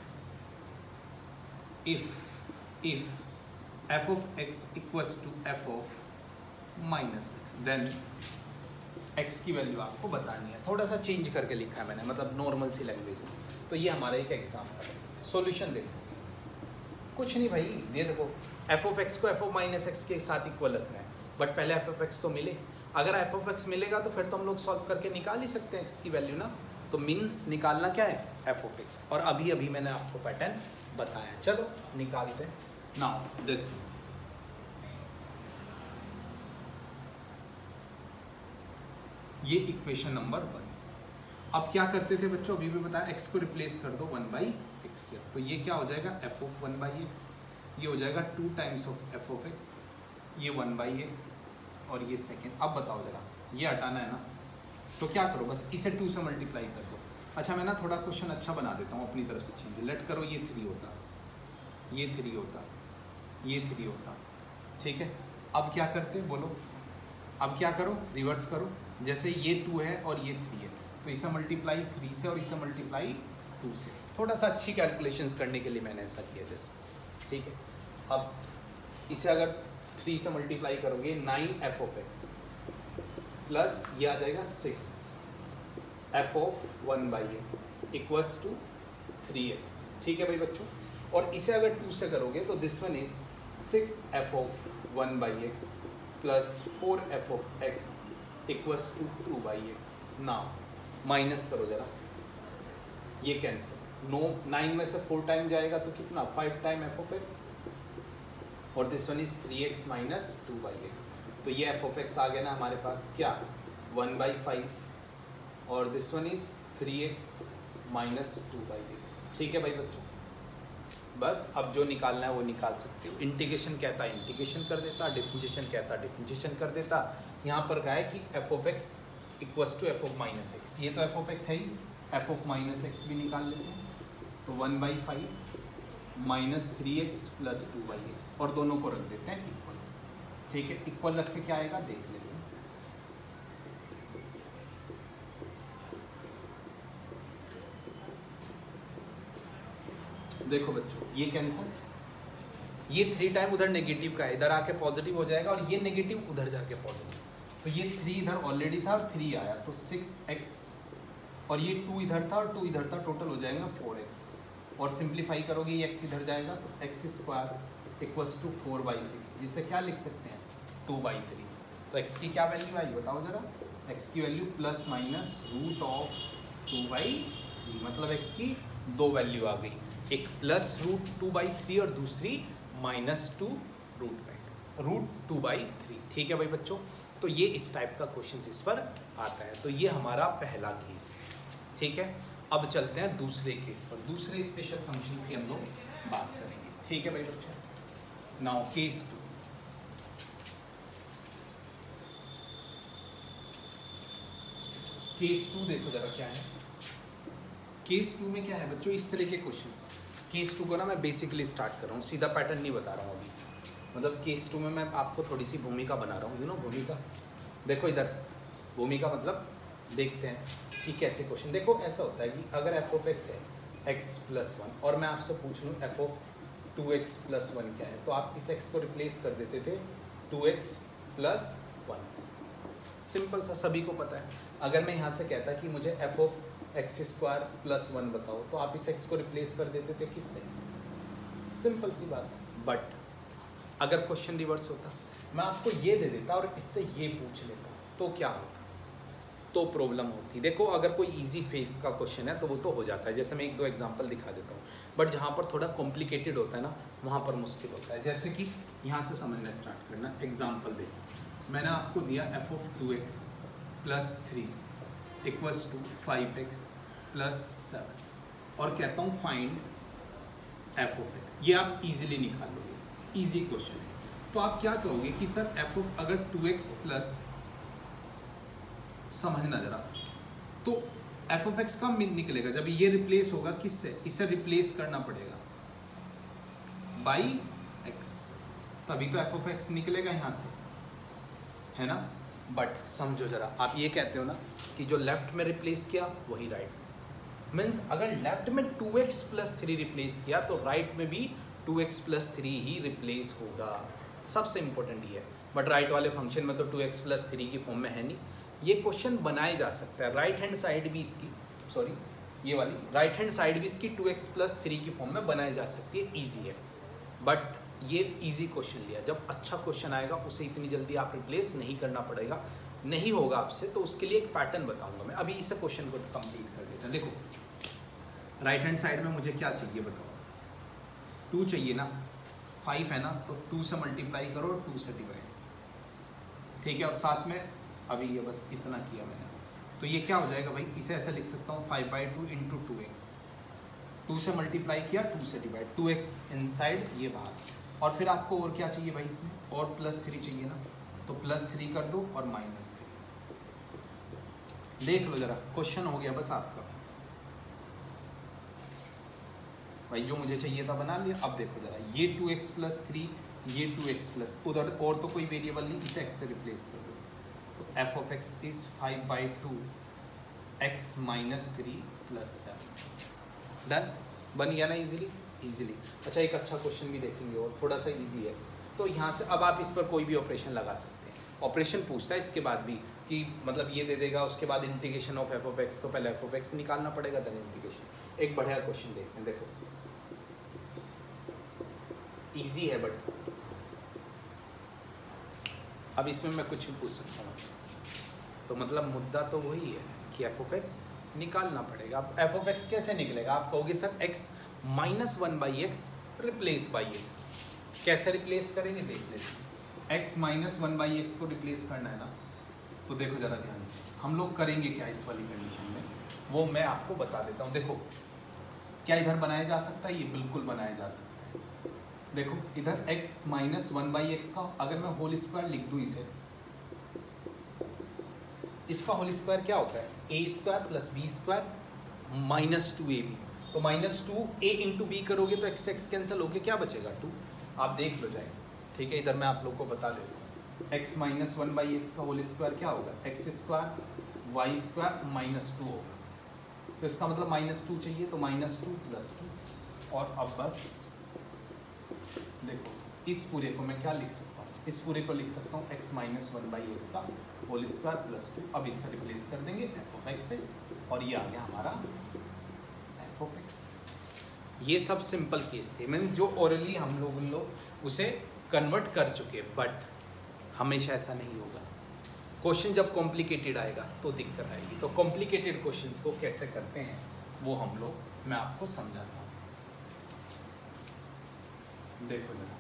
if f of x equals to f of minus x, then x की वैल्यू आपको बतानी है। थोड़ा सा चेंज करके लिखा है मैंने, मतलब नॉर्मल सी लैंग्वेज है। तो ये हमारा एक एग्जाम्पल है। सॉल्यूशन देखो, कुछ नहीं भाई, ये देखो f of x को f of minus x के साथ इक्वल रखना है, बट पहले f of x तो मिले। अगर f of x मिलेगा तो फिर तो हम लोग सॉल्व करके निकाल ही सकते हैं x की वैल्यू ना। तो मीन्स निकालना क्या है? f of x, और अभी मैंने आपको पैटर्न बताया। चलो निकालते हैं। नाउ दिस, ये इक्वेशन नंबर 1। अब क्या करते थे बच्चों, अभी भी बताया, x को रिप्लेस कर दो 1 बाई एक्स से, तो ये क्या हो जाएगा? f ऑफ 1 बाई एक्स, ये हो जाएगा 2 times of f of x, ये 1 बाई एक्स, और ये सेकेंड। अब बताओ जरा, ये हटाना है ना, तो क्या करो, बस इसे 2 से मल्टीप्लाई कर दो। अच्छा मैं ना थोड़ा क्वेश्चन अच्छा बना देता हूँ अपनी तरफ से चेंज। लेट करो ये 3 होता, ये 3 होता, ये 3 होता, ठीक है। अब क्या करते बोलो, अब क्या करो, रिवर्स करो। जैसे ये 2 है और ये 3 है, तो इसे मल्टीप्लाई 3 से और इसे मल्टीप्लाई 2 से। थोड़ा सा अच्छी कैलकुलेशंस करने के लिए मैंने ऐसा किया जैसे, ठीक है। अब इसे अगर 3 से मल्टीप्लाई करोगे 9 एफ ऑफ एक्स प्लस ये आ जाएगा 6 f of 1 by x equals to 3x, ठीक है भाई बच्चों। और इसे अगर 2 से करोगे तो this one is 6 f of 1 by x plus 4 f of x equals to 2 by x. Now minus करो जरा, ये कैंसिल, 9 में से 4 टाइम जाएगा तो कितना? 5 टाइम एफ ऑफ एक्स, और this one is 3x minus 2 by x. तो ये एफ ऑफ एक्स आ गया ना हमारे पास क्या? 1 बाई 5, और this one is 3x minus 2 by x, ठीक है भाई बच्चों। बस अब जो निकालना है वो निकाल सकते हो। इंटीग्रेशन कहता है इंटीग्रेशन कर देता, डिफरेंशिएशन कहता डिफरेंशिएशन कर देता। यहाँ पर क्या है कि f of x equals to f of minus x, ये तो एफ ऑफ एक्स है ही, एफ ऑफ माइनस एक्स भी निकाल लेते हैं। तो 1 by 5 minus 3x plus 2 by x, और दोनों को रख देते हैं इक्वल, ठीक है। इक्वल रख के क्या आएगा देख लेते हैं। देखो बच्चों ये कैंसल, ये 3 टाइम उधर नेगेटिव का है, इधर आके पॉजिटिव हो जाएगा और ये नेगेटिव उधर जाके पॉजिटिव, तो ये 3 इधर ऑलरेडी था और 3 आया तो 6x, और ये 2 इधर था और 2 इधर था, टोटल हो जाएगा 4x, और सिंप्लीफाई करोगे ये x इधर जाएगा तो x स्क्वायर इक्वल्स टू 4/6, जिसे क्या लिख सकते हैं 2/3। तो x की क्या वैल्यू आई बताओ ज़रा, x की value plus minus root of 2/3, मतलब x की 2 वैल्यू आ गई, एक प्लस रूट 2/3 और दूसरी -2 रूट 2/3। ठीक है भाई बच्चों, तो ये इस टाइप का क्वेश्चन इस पर आता है। तो ये हमारा पहला केस, ठीक है। अब चलते हैं दूसरे केस पर, दूसरे स्पेशल फंक्शंस की हम लोग बात करेंगे। ठीक है भाई बच्चों, नाउ केस 2। केस 2 देखो जरा क्या है। केस 2 में क्या है बच्चों, इस तरह के क्वेश्चंस। केस 2 को ना मैं बेसिकली स्टार्ट कर रहा हूँ, सीधा पैटर्न नहीं बता रहा हूँ अभी, मतलब केस 2 में मैं आपको थोड़ी सी भूमिका बना रहा हूँ, यू नो भूमिका। देखो इधर भूमिका मतलब देखते हैं कि कैसे क्वेश्चन। देखो ऐसा होता है कि अगर f(x) है x+1 और मैं आपसे पूछ लूँ f(2x+1) क्या है, तो आप इस x को रिप्लेस कर देते थे 2x+1 से। सिंपल सा, सभी को पता है। अगर मैं यहाँ से कहता कि मुझे f(x²+1) बताओ, तो आप इस x को रिप्लेस कर देते थे किससे, सिंपल सी बात। बट अगर क्वेश्चन रिवर्स होता, मैं आपको ये दे देता और इससे ये पूछ लेता, तो क्या होता, तो प्रॉब्लम होती। देखो अगर कोई इजी फेस का क्वेश्चन है तो वो तो हो जाता है, जैसे मैं 1-2 एग्जांपल दिखा देता हूँ। बट जहाँ पर थोड़ा कॉम्प्लिकेटेड होता है ना, वहाँ पर मुश्किल होता है। जैसे कि यहाँ से समझना स्टार्ट करना। एग्जांपल देखो, मैंने आपको दिया f(2x+3) इक्वल्स टू 5x+7 और कहता हूँ फाइंड f(x). ये आप इजीली निकाल लोगे, इजी क्वेश्चन है। तो आप क्या कहोगे कि सर अगर 2x+, समझना जरा, तो f(x) कब निकलेगा, जब ये रिप्लेस होगा किससे, इसे रिप्लेस करना पड़ेगा बाई x, तभी तो f(x) निकलेगा यहाँ से, है ना। बट समझो जरा, आप ये कहते हो ना कि जो लेफ्ट में रिप्लेस किया वही राइट। मीन्स अगर लेफ्ट में 2x+3 रिप्लेस किया तो राइट में भी 2x+3 ही रिप्लेस होगा, सबसे इंपॉर्टेंट ये है। बट राइट वाले फंक्शन में तो 2x+3 की फॉर्म में है नहीं। ये क्वेश्चन बनाया जा सकता है, राइट हैंड साइड भी इसकी, सॉरी ये वाली राइट हैंड साइड भी इसकी 2x+3 की फॉर्म में बनाई जा सकती है, ईजी है। बट ये इजी क्वेश्चन लिया, जब अच्छा क्वेश्चन आएगा उसे इतनी जल्दी आप रिप्लेस नहीं करना पड़ेगा, नहीं होगा आपसे, तो उसके लिए एक पैटर्न बताऊंगा मैं। अभी इस क्वेश्चन को कंप्लीट कर देते हैं। देखो राइट हैंड साइड में मुझे क्या चाहिए बताओ, 2 चाहिए ना, 5 है ना, तो 2 से मल्टीप्लाई करो, 2 से डिवाइड, ठीक है। और साथ में अभी ये बस इतना किया मैंने, तो ये क्या हो जाएगा भाई, इसे ऐसे लिख सकता हूँ 5/2 × 2x, 2 से मल्टीप्लाई किया, 2 से डिवाइड, 2x इनसाइड ये बाहर। और फिर आपको और क्या चाहिए भाई इसमें, और +3 चाहिए ना, तो +3 कर दो और -3। देख लो जरा, क्वेश्चन हो गया बस आपका भाई, जो मुझे चाहिए था बना लिया। अब देखो जरा, ये 2x+3, ये 2x+, उधर और तो कोई वेरिएबल नहीं, इसे x से रिप्लेस कर दो, तो f(x) इज 5/2 x - 3 + 7। डन, बन गया ना इजीली। अच्छा एक अच्छा क्वेश्चन भी देखेंगे और थोड़ा सा इजी है, तो यहाँ से अब आप इस पर कोई भी ऑपरेशन लगा सकते हैं। ऑपरेशन पूछता है इसके बाद भी कि मतलब ये दे देगा, उसके बाद इंटीग्रेशन ऑफ f(x), तो पहले f(x) निकालना पड़ेगा, देन इंटीग्रेशन। एक बढ़िया क्वेश्चन देखते हैं, देखो इजी है बट अब इसमें मैं कुछ भी पूछ सकता हूँ, तो मतलब मुद्दा तो वही है कि f(x) निकालना पड़ेगा। अब f(x) कैसे निकलेगा, आप कहोगे sir x - 1/x replace by x, कैसे रिप्लेस करेंगे देख लेते हैं। x - 1/x को रिप्लेस करना है ना, तो देखो ज़रा ध्यान से हम लोग करेंगे क्या इस वाली कंडीशन में, वो मैं आपको बता देता हूँ। देखो क्या इधर बनाया जा सकता है, ये बिल्कुल बनाया जा सकता है। देखो इधर x - 1/x का अगर मैं होल स्क्वायर लिख दूँ इसे, इसका होल स्क्वायर क्या होता है, a² + b² - 2ab, तो -2a × b करोगे तो x कैंसिल होके क्या बचेगा 2। आप देख लो जाए, ठीक है। इधर मैं आप लोग को बता देता हूँ, x - 1/x का होल स्क्वायर क्या होगा, x² y² -2 होगा, तो इसका मतलब -2 चाहिए, तो -2 + 2। और अब बस देखो इस पूरे को मैं क्या लिख सकता हूँ, इस पूरे को लिख सकता हूँ x माइनस 1/x का होल स्क्वायर प्लस 2। अब इससे रिप्लेस कर देंगे एफ ऑफ एक्स से और ये आ गया हमारा एफ ऑफ एक्स। ये सब सिंपल केस थे, मैंने जो ओरली हम लोग उसे कन्वर्ट कर चुके, बट हमेशा ऐसा नहीं होगा। क्वेश्चन जब कॉम्प्लिकेटेड आएगा तो दिक्कत आएगी। तो कॉम्प्लिकेटेड क्वेश्चंस को कैसे करते हैं वो मैं आपको समझाता हूँ। देखो जरा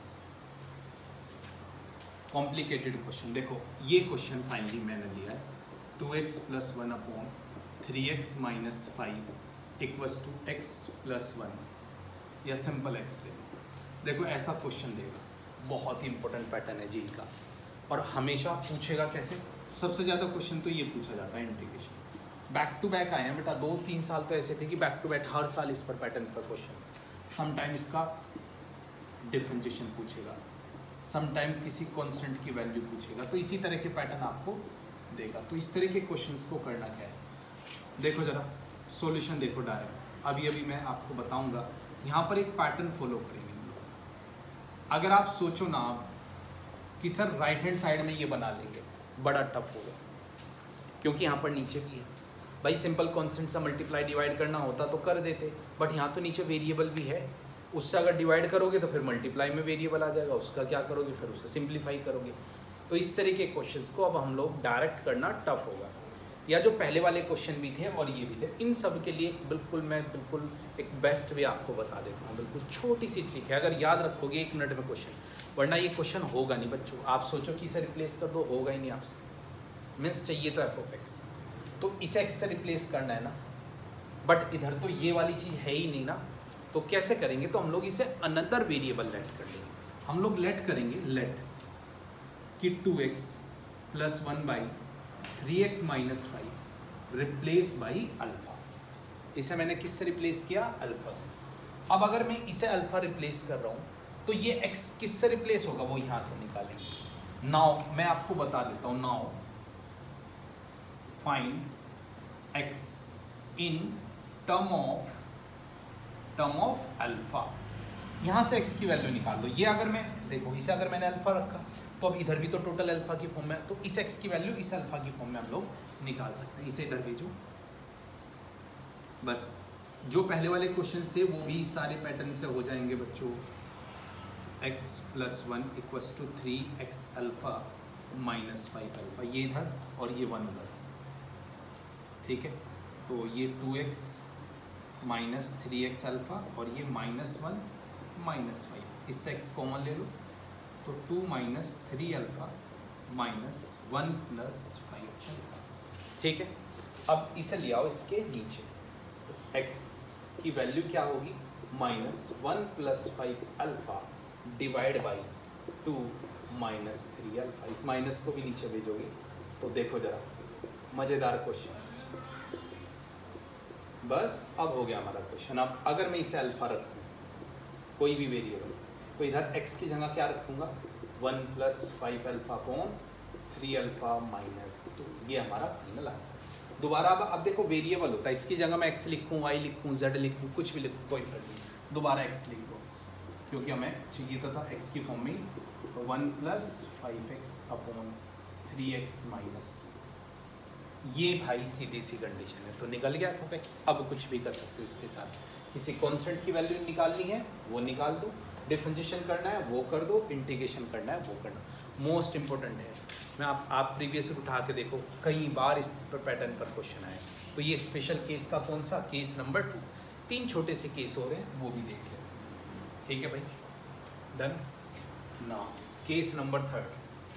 कॉम्प्लिकेटेड क्वेश्चन, देखो ये क्वेश्चन फाइनली मैंने लिया है 2x + 1/3x - 5 = x + 1 या सिंपल x ले। देखो ऐसा क्वेश्चन देगा, बहुत ही इंपॉर्टेंट पैटर्न है जी का, और हमेशा पूछेगा कैसे। सबसे ज़्यादा क्वेश्चन तो ये पूछा जाता है इंटीग्रेशन, बैक टू बैक आए हैं बेटा। 2-3 साल तो ऐसे थे कि बैक टू बैक हर साल इस पर पैटर्न पर क्वेश्चन। समटाइम इसका डिफरेंशिएशन पूछेगा, समटाइम किसी कांस्टेंट की वैल्यू पूछेगा, तो इसी तरह के पैटर्न आपको देगा। तो इस तरह के क्वेश्चंस को करना क्या है, देखो जरा सॉल्यूशन देखो डायरेक्ट। अभी मैं आपको बताऊंगा, यहाँ पर एक पैटर्न फॉलो करेंगे हम लोग। अगर आप सोचो ना कि सर राइट हैंड साइड में ये बना लेंगे, बड़ा टफ होगा, क्योंकि यहाँ पर नीचे भी है भाई। सिंपल कांस्टेंट से मल्टीप्लाई डिवाइड करना होता तो कर देते, बट यहाँ तो नीचे वेरिएबल भी है, उससे अगर डिवाइड करोगे तो फिर मल्टीप्लाई में वेरिएबल आ जाएगा, उसका क्या करोगे, फिर उसे सिंप्लीफाई करोगे। तो इस तरह के क्वेश्चंस को अब हम लोग डायरेक्ट करना टफ होगा। या जो पहले वाले क्वेश्चन भी थे और ये भी थे, इन सब के लिए मैं बिल्कुल एक बेस्ट वे आपको बता देता हूँ। बिल्कुल छोटी सी ट्रिक है, अगर याद रखोगे 1 मिनट में क्वेश्चन, वरना ये क्वेश्चन होगा नहीं बच्चों। आप सोचो कि इसे रिप्लेस कर दो, होगा ही नहीं आपसे। मीन्स चाहिए तो एफ ऑफ एक्स, तो इसे एक्स से रिप्लेस करना है ना, बट इधर तो ये वाली चीज़ है ही नहीं ना। तो कैसे करेंगे, तो हम लोग इसे अनदर वेरिएबल लेट कर लेंगे। हम लोग लेट करेंगे लेट कि 2x + 1/3x - 5 replace by alpha. इसे मैंने किससे रिप्लेस किया, अल्फ़ा से। अब अगर मैं इसे अल्फ़ा रिप्लेस कर रहा हूँ तो ये x किससे रिप्लेस होगा, वो यहाँ से निकालेंगे। नाउ मैं आपको बता देता हूँ, now find x in term of alpha. यहाँ से x की वैल्यू निकाल दो। ये अगर मैं देखो, इसे अगर मैंने अल्फ़ा रखा तो अब इधर भी तो टोटल अल्फ़ा की फॉर्म में, तो इस x की वैल्यू इस अल्फ़ा की फॉर्म में हम लोग निकाल सकते हैं। इसे इधर भेजो, बस जो पहले वाले क्वेश्चंस थे वो भी सारे पैटर्न से हो जाएंगे बच्चों। x + 1 = 3x अल्फ़ा - 5 अल्फ़ा, ये इधर और ये 1 उधर, ठीक है। तो ये 2x - 3x अल्फ़ा और ये -1 - 5, इससे x कॉमन ले लो, तो 2 - 3 अल्फ़ा - 1 + 5 अल्फ़ा, ठीक है। अब इसे ले आओ इसके नीचे, तो x की वैल्यू क्या होगी, -1 + 5 अल्फ़ा डिवाइड बाई 2 - 3 अल्फ़ा। इस माइनस को भी नीचे भेजोगे तो देखो जरा मज़ेदार क्वेश्चन। बस अब हो गया हमारा क्वेश्चन। अब अगर मैं इसे अल्फ़ा रखूँ कोई भी वेरिएबल, तो इधर x की जगह क्या रखूँगा, 1 + 5 अल्फ़ा अपॉन 3 अल्फ़ा - 2। ये हमारा फाइनल आंसर। दोबारा अब देखो वेरिएबल होता है, इसकी जगह मैं x लिखूँ, y लिखूँ, z लिखूँ, कुछ भी लिखूँ, कोई फर्क नहीं, दोबारा x लिख दो, क्योंकि हमें चाहिए था x की फॉर्म में। तो 1 + 5x अपॉन 3x - 2, ये भाई सीधी सी कंडीशन है। तो निकल गया एफ ऑफ एक्स। अब कुछ भी कर सकते हो इसके साथ, किसी कांस्टेंट की वैल्यू निकालनी है वो निकाल दो, डिफरेंशिएशन करना है वो कर दो, इंटीग्रेशन करना है वो करना। मोस्ट इंपॉर्टेंट है, मैं आप प्रीवियस उठा के देखो, कई बार इस पैटर्न पर क्वेश्चन आए। तो ये स्पेशल केस का कौन सा, केस नंबर 2। 3 छोटे से केस हो रहे हैं, वो भी देख लेते हैं, ठीक है भाई। डन। Now case number 3।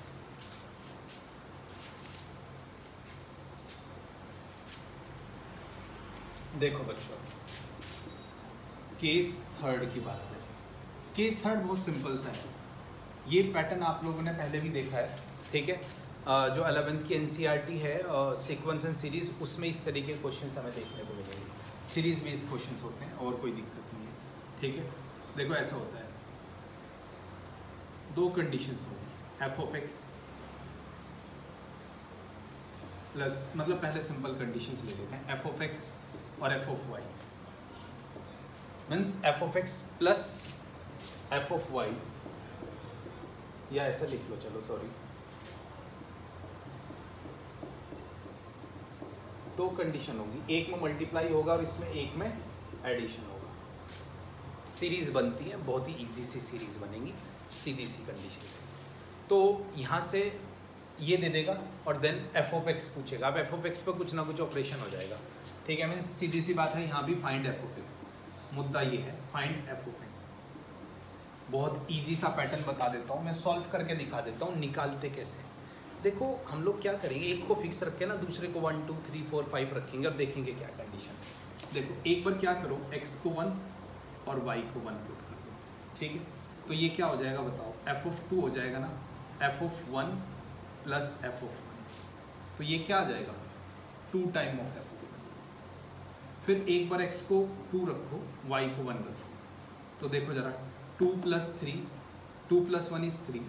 देखो बच्चों, केस 3 की बात करें। केस 3 बहुत सिंपल सा है। ये पैटर्न आप लोगों ने पहले भी देखा है, ठीक है। जो 11th की NCERT है सीक्वेंस एंड सीरीज़, उसमें इस तरीके के क्वेश्चन हमें देखने को मिलेंगे। सीरीज बेस्ड क्वेश्चन होते हैं और कोई दिक्कत नहीं है, ठीक है। देखो ऐसा होता है, 2 कंडीशंस होंगी, एफ ऑफ एक्स प्लस, मतलब पहले सिंपल कंडीशंस ले लेते हैं, एफ ऑफ एक्स और f of y. Means f of x plus f of y, या ऐसा लिख लो, चलो सॉरी, दो कंडीशन होगी, एक में मल्टीप्लाई होगा और इसमें एक में एडिशन होगा, सीरीज बनती है, बहुत ही इजी सी सीरीज बनेगी सीधी सी कंडीशन से। तो यहाँ से ये दे देगा और देन एफ ऑफ एक्स पूछेगा, अब एफ ऑफ एक्स पर कुछ ना कुछ ऑपरेशन हो जाएगा, ठीक है। मीन्स सीधी सी बात है, यहाँ भी फाइंड एफ ऑफ एक्स, मुद्दा ये है फाइंड एफ ऑफ एक्स। बहुत इजी सा पैटर्न बता देता हूँ मैं, सॉल्व करके दिखा देता हूँ निकालते कैसे। देखो हम लोग क्या करेंगे, एक को फिक्स रख के ना दूसरे को 1 2 3 4 5 रखेंगे और देखेंगे क्या कंडीशन है। देखो एक बार क्या करो, x को 1 और y को 1 पुट कर दो, ठीक है। तो ये क्या हो जाएगा बताओ, f ऑफ 2 हो जाएगा ना, f of 1 plus f of 1, तो ये क्या आ जाएगा 2 टाइम ऑफ f ऑफ 1। फिर एक बार x को 2 रखो, y को 1 रखो, तो देखो जरा 2 प्लस 3, 2 प्लस 1 इज 3।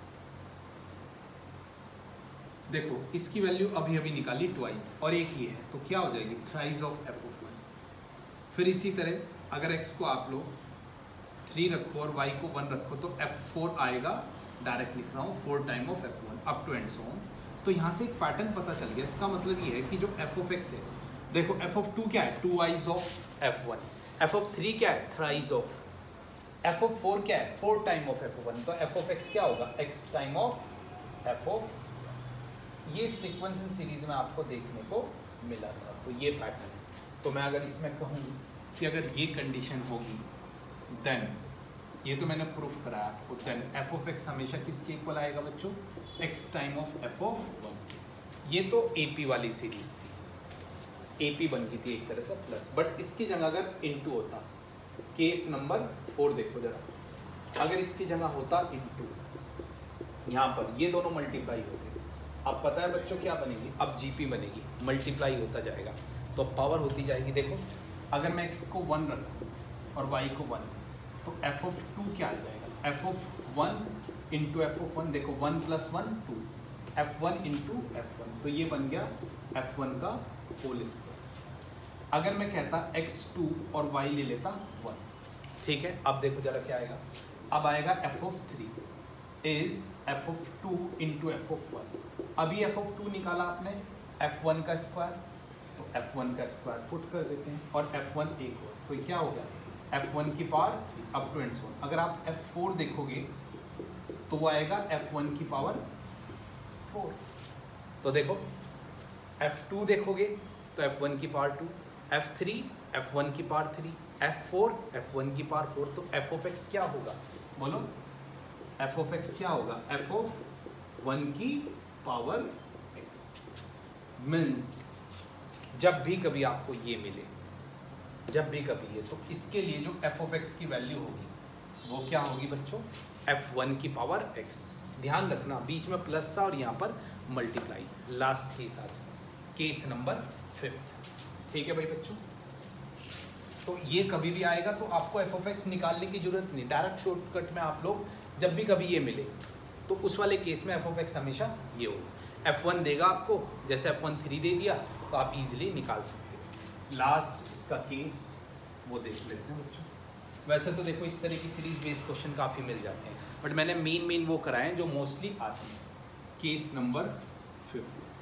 देखो इसकी वैल्यू अभी अभी निकाली ट्वाइस और एक ही है, तो क्या हो जाएगी थ्राइस ऑफ एफ ऑफ 1। फिर इसी तरह अगर x को आप लो 3 रखो और y को 1 रखो तो f4 आएगा, डायरेक्ट लिख रहा हूँ 4 time of f1 up to and so on. तो यहाँ से एक पैटर्न पता चल गया, इसका मतलब ये है कि जो f ऑफ x है, देखो f ऑफ 2 क्या है 2 ऑफ f1, f ऑफ 3 क्या है थ्राइस ऑफ, f ऑफ 4 क्या है 4 टाइम ऑफ f ऑफ 1, तो f ऑफ x क्या होगा x time of f of. ये सीक्वेंस इन सीरीज में आपको देखने को मिला था, तो ये पैटर्न है। तो मैं अगर इसमें कहूँ कि अगर ये कंडीशन होगी देन, ये तो मैंने प्रूफ कराया आपको, देन एफ ऑफ एक्स हमेशा किसके इक्वल आएगा बच्चों, x time of f of 1। ये तो एपी वाली सीरीज थी, एपी बन गई थी एक तरह से प्लस, बट इसकी जगह अगर इनटू होता, केस नंबर 4 देखो जरा, अगर इसकी जगह होता इनटू, यहाँ पर ये दोनों मल्टीप्लाई होते, अब पता है बच्चों क्या बनेगी, अब जीपी बनेगी, मल्टीप्लाई होता जाएगा तो पावर होती जाएगी। देखो अगर मैं x को 1 रखूँ और y को 1, तो f ऑफ 2 क्या आ जाएगा, f of 1 into f of 1, देखो 1 प्लस 1 2, f1 इंटू f1, तो ये बन गया f1 का होल स्क्वायर। अगर मैं कहता x2 और y ले लेता 1, ठीक है। अब देखो जरा क्या आएगा, अब आएगा f of 3 is f of 2 into f of 1। अभी f ऑफ 2 निकाला आपने, f1 का स्क्वायर, तो f1 का स्क्वायर पुट कर देते हैं और f1 एक और, तो क्या हो गया f1 की power up to and so. अगर आप f4 देखोगे तो वो आएगा f1 की पावर 4। तो देखो f2 देखोगे तो f1 की पावर 2, f3 f1 की पावर 3, f4 f1 की पावर 4। तो f ऑफ x क्या होगा बोलो, f ऑफ x क्या होगा, f ऑफ 1 की पावर x। मीन्स जब भी कभी आपको ये मिले, जब भी कभी ये, तो इसके लिए जो f ऑफ x की वैल्यू होगी वो क्या होगी बच्चों, f1 की पावर x। ध्यान रखना बीच में प्लस था और यहाँ पर मल्टीप्लाई, लास्ट केस आज केस नंबर 5, ठीक है भाई बच्चों। तो ये कभी भी आएगा तो आपको f ऑफ x निकालने की जरूरत नहीं, डायरेक्ट शॉर्टकट में आप लोग जब भी कभी ये मिले तो उस वाले केस में f ऑफ x हमेशा ये होगा, f1 देगा आपको, जैसे f1 3 दे दिया तो आप इजीली निकाल सकते हो। लास्ट इसका केस वो देख लेते हैं बच्चों। वैसे तो देखो इस तरह की सीरीज बेस्ड क्वेश्चन काफ़ी मिल जाते हैं, बट मैंने मेन वो कराए हैं जो मोस्टली आते हैं। केस नंबर 5,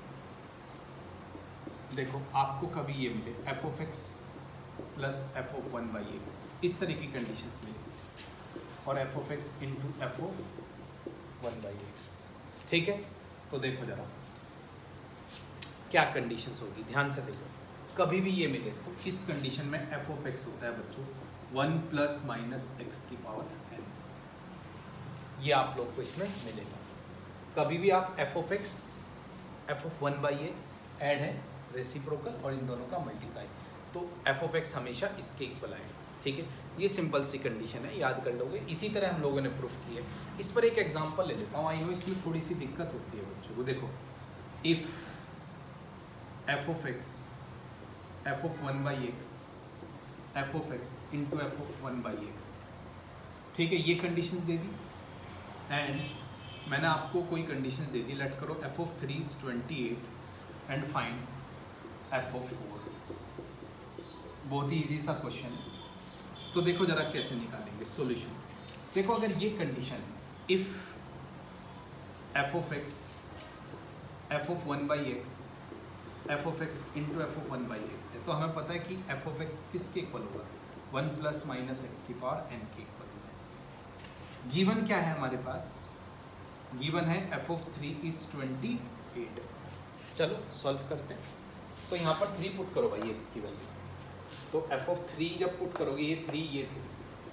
देखो आपको कभी ये मिले f of x plus f of 1 by x, इस तरह की कंडीशंस मिले, और f of x into f of 1 by x, ठीक है। तो देखो जरा क्या कंडीशंस होगी, ध्यान से देखो। कभी भी ये मिले तो इस कंडीशन में f ऑफ x होता है बच्चों 1 प्लस माइनस एक्स की पावर n, ये आप लोग को इसमें मिलेगा। कभी भी आप f of x f of 1 by x add है रेसिप्रोकल और इन दोनों का मल्टीप्लाई, तो f ऑफ x हमेशा इसके इक्वल आएगा, ठीक है। ये सिंपल सी कंडीशन है, याद कर लोगे। इसी तरह हम लोगों ने प्रूफ की है। इस पर एक एग्जांपल ले लेता हूँ, आई नो इसमें थोड़ी सी दिक्कत होती है बच्चों को। देखो if f of x f of 1 by x f of x into f of 1 by x, ठीक है, ये कंडीशंस दे दी। एंड मैंने आपको कोई कंडीशंस दे दी, लेट करो f of 3 is 28 and find f of 4। बहुत ही ईजी सा क्वेश्चन है, तो देखो जरा कैसे निकालेंगे सॉल्यूशन। देखो अगर ये कंडीशन है, if f of x f of 1/x f of x into f of 1/x है, तो हमें पता है कि एफ ऑफ एक्स किसके इक्वल होगा, 1 + -x की पावर n के इक्वल होगा। गिवन क्या है हमारे पास, गिवन है एफ ऑफ 3 = 28। चलो सॉल्व करते हैं। तो यहाँ पर 3 पुट करो भाई x की वैल्यू, तो एफ ऑफ 3 जब पुट करोगे ये 3 ये 3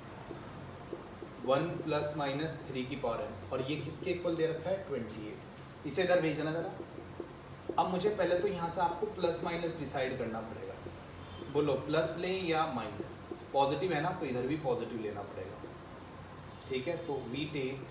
1 ± 3 की पावर n, और ये किसके इक्वल दे रखा है 28। इसे इधर भेजना ज़रा। अब मुझे पहले तो यहाँ से आपको प्लस माइनस डिसाइड करना पड़ेगा, बोलो प्लस लें या माइनस। पॉजिटिव है ना तो इधर भी पॉजिटिव लेना पड़ेगा, ठीक है। तो वी टेक,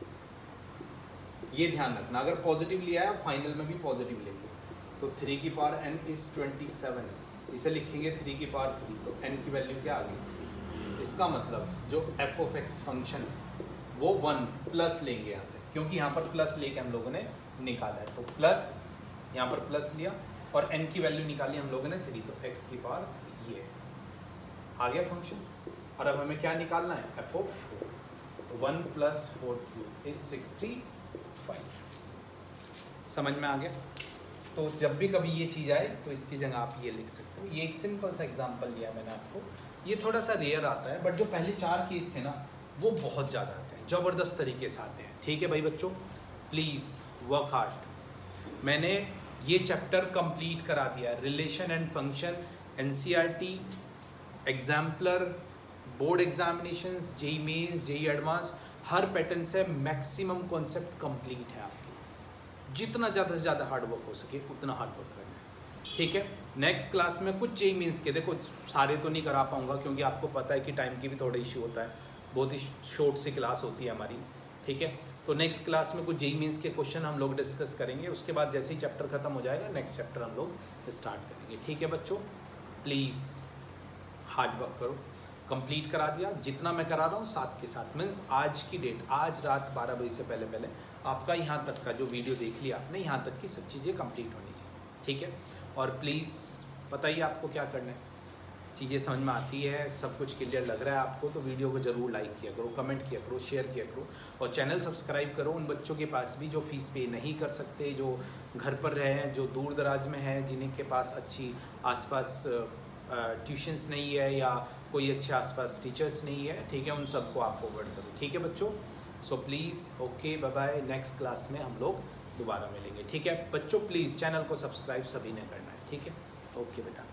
ये ध्यान रखना अगर पॉजिटिव लिया है फाइनल में भी पॉजिटिव लेंगे। तो 3 की पावर n = 27, इसे लिखेंगे 3 की पावर 3, तो n की वैल्यू क्या आ गई। इसका मतलब जो एफ ऑफ एक्स फंक्शन है वो 1 प्लस लेंगे यहाँ पे, क्योंकि यहाँ पर प्लस लेके हम लोगों ने निकाला है। तो प्लस यहाँ पर प्लस लिया और n की वैल्यू निकाली हम लोगों ने 3, तो x की पावर 3 ये आ गया फंक्शन। और अब हमें क्या निकालना है, एफ ऑफ 4, तो 1 + 4³ = 65। समझ में आ गया। तो जब भी कभी ये चीज़ आए तो इसकी जगह आप ये लिख सकते हो। ये एक सिंपल सा एग्जांपल दिया मैंने आपको, ये थोड़ा सा रेयर आता है, बट जो पहले 4 केस थे ना वो बहुत ज़्यादा आते हैं, ज़बरदस्त तरीके से आते हैं। ठीक है भाई बच्चों, प्लीज़ वर्क हार्ड। मैंने ये चैप्टर कंप्लीट करा दिया, relation and function, NCERT, exemplar, board examinations, JEE mains, JEE advance, हर पैटर्न से मैक्सिमम कॉन्सेप्ट कंप्लीट है आपकी। जितना ज़्यादा से ज़्यादा हार्ड वर्क हो सके उतना हार्ड वर्क करना है, ठीक है। नेक्स्ट क्लास में कुछ जेईई मेंस के, देखो सारे तो नहीं करा पाऊँगा क्योंकि आपको पता है कि टाइम की भी थोड़ा इशू होता है, बहुत ही शॉर्ट सी क्लास होती है हमारी, ठीक है। तो नेक्स्ट क्लास में कुछ जेईई मेंस के क्वेश्चन हम लोग डिस्कस करेंगे, उसके बाद जैसे ही चैप्टर खत्म हो जाएगा नेक्स्ट चैप्टर हम लोग स्टार्ट करेंगे, ठीक है बच्चों। प्लीज़ हार्ड वर्क करो, कंप्लीट करा दिया जितना मैं करा रहा हूँ साथ के साथ, मीन्स आज की डेट, आज रात 12 बजे से पहले पहले आपका यहाँ तक का जो वीडियो देख लिया आपने, यहाँ तक की सब चीज़ें कंप्लीट होनी चाहिए, ठीक है। और प्लीज़ बताइए आपको क्या करना है, चीज़ें समझ में आती है, सब कुछ क्लियर लग रहा है आपको, तो वीडियो को ज़रूर लाइक किया करो, कमेंट किया करो, शेयर किया करो, और चैनल सब्सक्राइब करो। उन बच्चों के पास भी जो फ़ीस पे नहीं कर सकते, जो घर पर रहे हैं, जो दूर दराज में हैं, जिन्हें के पास अच्छी आसपास ट्यूशन्स नहीं है या कोई अच्छे आसपास टीचर्स नहीं है, ठीक है, उन सबको आप फॉरवर्ड करो, ठीक है बच्चों। So please okay bye bye, next class में हम लोग दोबारा मिलेंगे, ठीक है बच्चों। प्लीज़ चैनल को सब्सक्राइब सभी ने करना है, ठीक है। ओके बेटा।